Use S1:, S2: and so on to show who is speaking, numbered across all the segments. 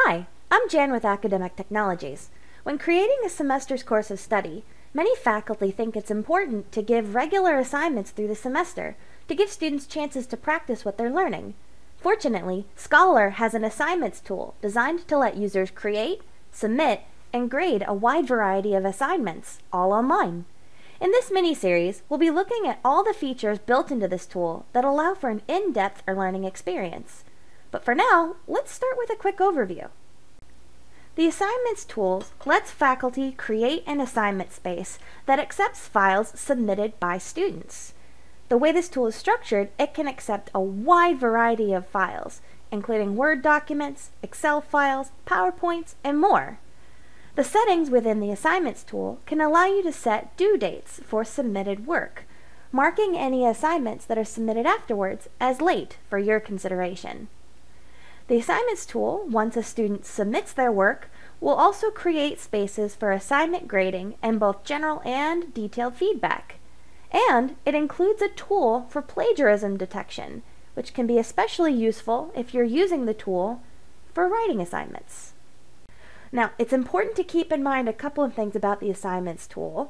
S1: Hi, I'm Jan with Academic Technologies. When creating a semester's course of study, many faculty think it's important to give regular assignments through the semester to give students chances to practice what they're learning. Fortunately, Scholar has an assignments tool designed to let users create, submit, and grade a wide variety of assignments, all online. In this mini-series, we'll be looking at all the features built into this tool that allow for an in-depth learning experience. But for now, let's start with a quick overview. The Assignments tool lets faculty create an assignment space that accepts files submitted by students. The way this tool is structured, it can accept a wide variety of files, including Word documents, Excel files, PowerPoints, and more. The settings within the Assignments tool can allow you to set due dates for submitted work, marking any assignments that are submitted afterwards as late for your consideration. The Assignments tool, once a student submits their work, will also create spaces for assignment grading and both general and detailed feedback. And it includes a tool for plagiarism detection, which can be especially useful if you're using the tool for writing assignments. Now, it's important to keep in mind a couple of things about the Assignments tool.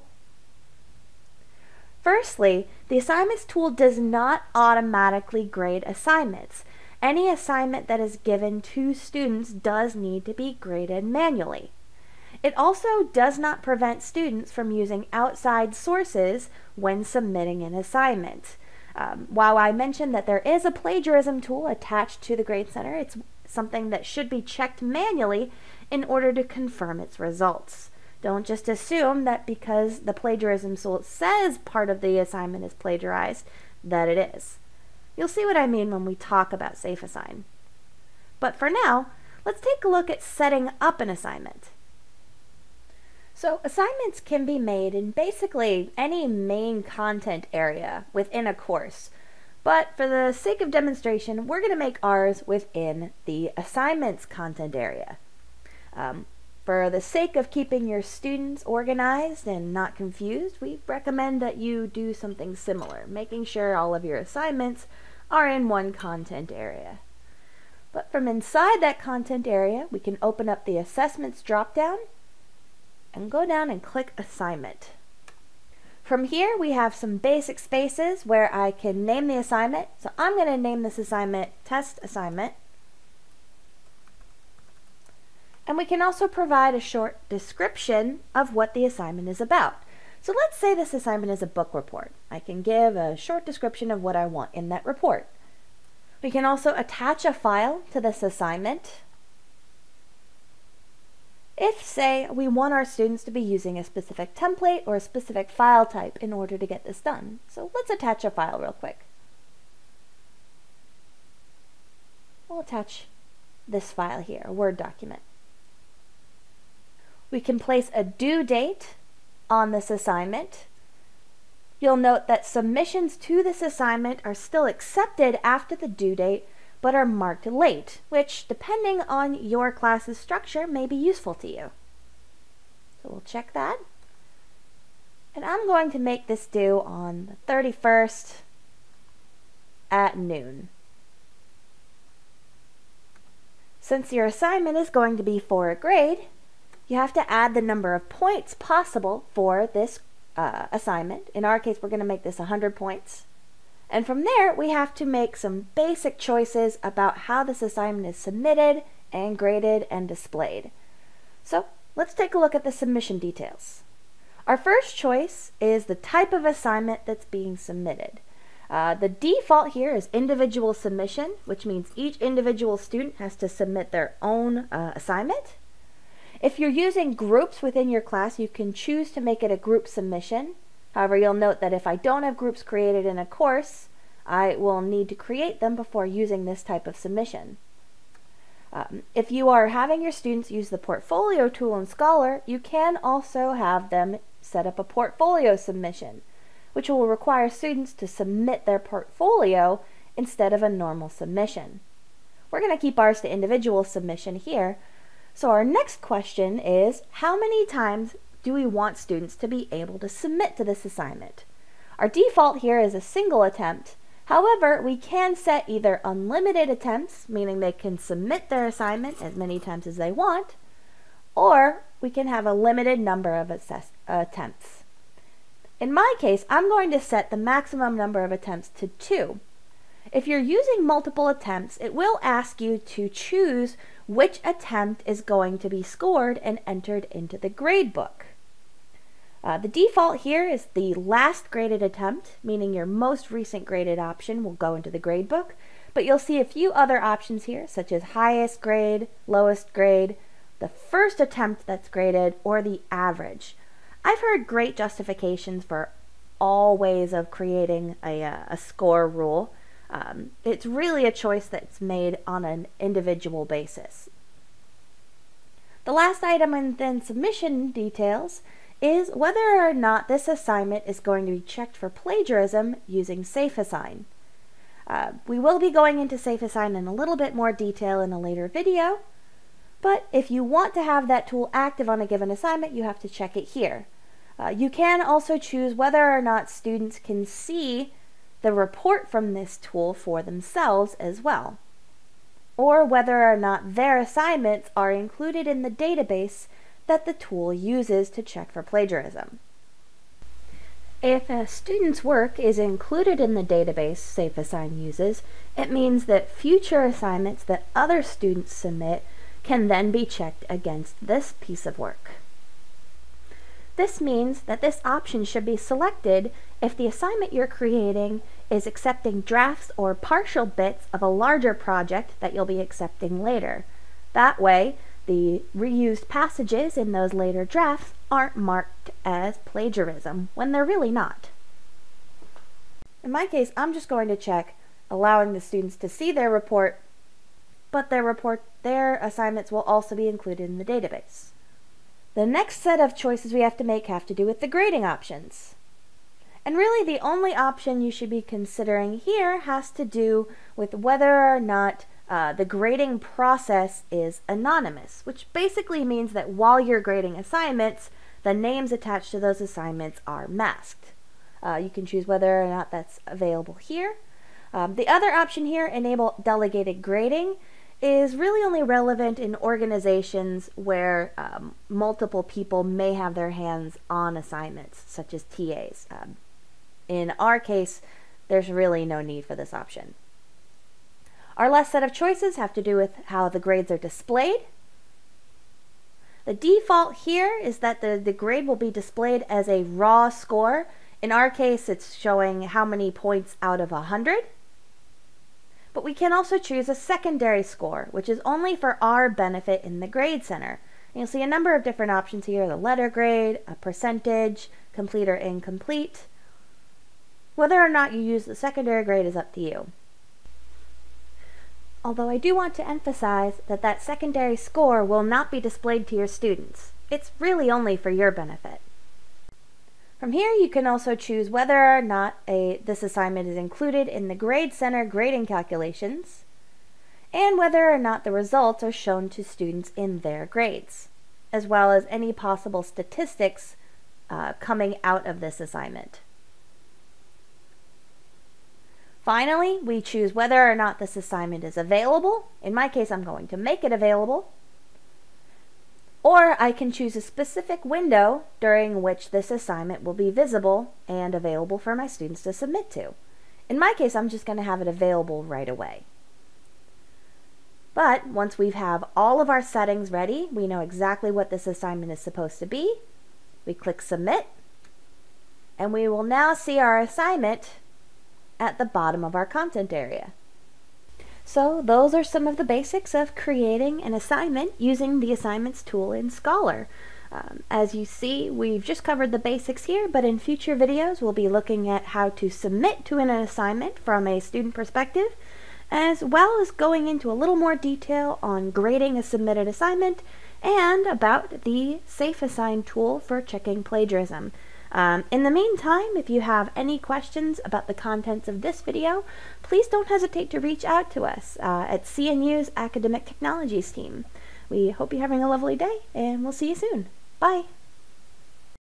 S1: Firstly, the Assignments tool does not automatically grade assignments. Any assignment that is given to students does need to be graded manually. It also does not prevent students from using outside sources when submitting an assignment. While I mentioned that there is a plagiarism tool attached to the Grade Center, it's something that should be checked manually in order to confirm its results. Don't just assume that because the plagiarism tool says part of the assignment is plagiarized, that it is. You'll see what I mean when we talk about SafeAssign. But for now, let's take a look at setting up an assignment. So assignments can be made in basically any main content area within a course. But for the sake of demonstration, we're going to make ours within the assignments content area. For the sake of keeping your students organized and not confused, we recommend that you do something similar, making sure all of your assignments are in one content area. But from inside that content area, we can open up the Assessments dropdown and go down and click Assignment. From here, we have some basic spaces where I can name the assignment. So I'm going to name this assignment Test Assignment. And we can also provide a short description of what the assignment is about. So let's say this assignment is a book report. I can give a short description of what I want in that report. We can also attach a file to this assignment if, say, we want our students to be using a specific template or a specific file type in order to get this done. So let's attach a file real quick. We'll attach this file here, a Word document. We can place a due date on this assignment. You'll note that submissions to this assignment are still accepted after the due date, but are marked late, which, depending on your class's structure, may be useful to you. So we'll check that. And I'm going to make this due on the 31st at noon. Since your assignment is going to be for a grade, you have to add the number of points possible for this assignment. In our case, we're going to make this 100 points. And from there, we have to make some basic choices about how this assignment is submitted and graded and displayed. So let's take a look at the submission details. Our first choice is the type of assignment that's being submitted. The default here is individual submission, which means each individual student has to submit their own assignment. If you're using groups within your class, you can choose to make it a group submission. However, you'll note that if I don't have groups created in a course, I will need to create them before using this type of submission. If you are having your students use the portfolio tool in Scholar, you can also have them set up a portfolio submission, which will require students to submit their portfolio instead of a normal submission. We're going to keep ours to individual submission here. So our next question is, how many times do we want students to be able to submit to this assignment? Our default here is a single attempt. However, we can set either unlimited attempts, meaning they can submit their assignment as many times as they want, or we can have a limited number of attempts. In my case, I'm going to set the maximum number of attempts to 2. If you're using multiple attempts, it will ask you to choose which attempt is going to be scored and entered into the gradebook. The default here is the last graded attempt, meaning your most recent graded option will go into the gradebook, but you'll see a few other options here, such as highest grade, lowest grade, the first attempt that's graded, or the average. I've heard great justifications for all ways of creating a score rule. It's really a choice that's made on an individual basis. The last item in the submission details is whether or not this assignment is going to be checked for plagiarism using SafeAssign. We will be going into SafeAssign in a little bit more detail in a later video, but if you want to have that tool active on a given assignment, you have to check it here. You can also choose whether or not students can see the report from this tool for themselves as well, or whether or not their assignments are included in the database that the tool uses to check for plagiarism. If a student's work is included in the database SafeAssign uses, it means that future assignments that other students submit can then be checked against this piece of work. This means that this option should be selected if the assignment you're creating is accepting drafts or partial bits of a larger project that you'll be accepting later. That way, the reused passages in those later drafts aren't marked as plagiarism when they're really not. In my case, I'm just going to check allowing the students to see their report, but their assignments will also be included in the database. The next set of choices we have to make have to do with the grading options. And really the only option you should be considering here has to do with whether or not the grading process is anonymous, which basically means that while you're grading assignments, the names attached to those assignments are masked. You can choose whether or not that's available here. The other option here, enable delegated grading, is really only relevant in organizations where multiple people may have their hands on assignments, such as TAs. In our case, there's really no need for this option. Our last set of choices have to do with how the grades are displayed. The default here is that the grade will be displayed as a raw score. In our case, it's showing how many points out of 100. But we can also choose a secondary score, which is only for our benefit in the Grade Center. And you'll see a number of different options here: the letter grade, a percentage, complete or incomplete. Whether or not you use the secondary grade is up to you. Although I do want to emphasize that that secondary score will not be displayed to your students. It's really only for your benefit. From here, you can also choose whether or not this assignment is included in the Grade Center grading calculations, and whether or not the results are shown to students in their grades, as well as any possible statistics coming out of this assignment. Finally, we choose whether or not this assignment is available. In my case, I'm going to make it available. Or I can choose a specific window during which this assignment will be visible and available for my students to submit to. In my case, I'm just going to have it available right away. But once we have all of our settings ready, we know exactly what this assignment is supposed to be. We click Submit, and we will now see our assignment at the bottom of our content area. So those are some of the basics of creating an assignment using the Assignments tool in Scholar. As you see, we've just covered the basics here, but in future videos we'll be looking at how to submit to an assignment from a student perspective, as well as going into a little more detail on grading a submitted assignment and about the SafeAssign tool for checking plagiarism. In the meantime, if you have any questions about the contents of this video, please don't hesitate to reach out to us at CNU's Academic Technologies team. We hope you're having a lovely day, and we'll see you soon. Bye!